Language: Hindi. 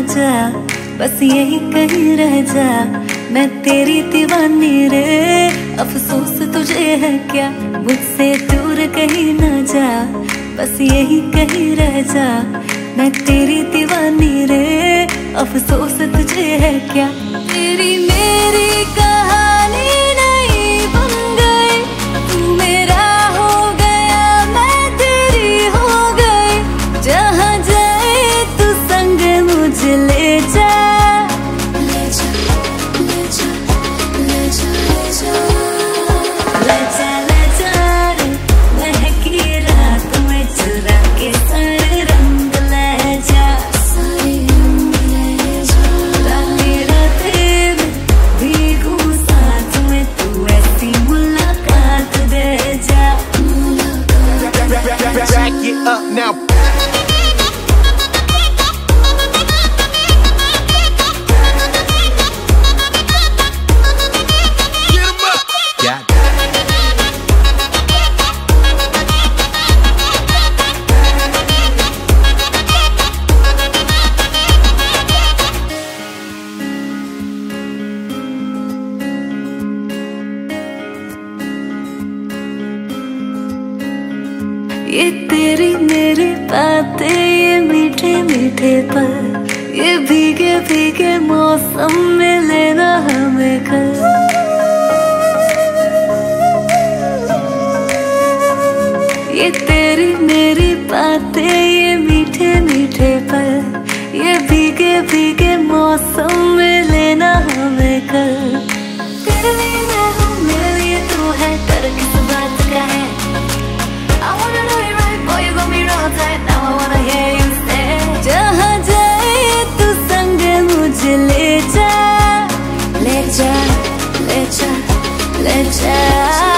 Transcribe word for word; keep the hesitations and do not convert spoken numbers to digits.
जा, बस यही कहीं रह जा, मैं तेरी दीवानी रे। अफसोस तुझे है क्या, मुझसे दूर कहीं ना जा, बस यही कहीं रह जा, मैं तेरी दीवानी रे। अफसोस तुझे है क्या, तेरी मेरी कहानी नहीं बन गई, तू मेरा हो गया मैं तेरी हो गई। जहाँ जाए तू संग मुझे ले जा, ले जा ले जा ले जा ले जा ले जा रे। महकी रात में चुरा के सारे रंग ले जा, सारे रंग ले जा। रातें रातें में भीगू साथ में, तू ऐसी मुलाकात दे जा, मुलाकात। Back it up now. ये तेरी मेरी बातें, ये मीठे मीठे पल, ये भीगे भीगे मौसम में लेना हमें कल। ये तेरी मेरी बातें, ये मीठे मीठे पल, ये भीगे भीगे मौसम में लेना हमें कल। तेरे लिए मैं हूँ, मेरे लिए तू है, डर किस बात का है। I wanna know you right, boy, you got me wrong tight. Now I wanna hear you say, जहाँ जाए तू संग मुझे ले जा, ले जा ले जा ले जा।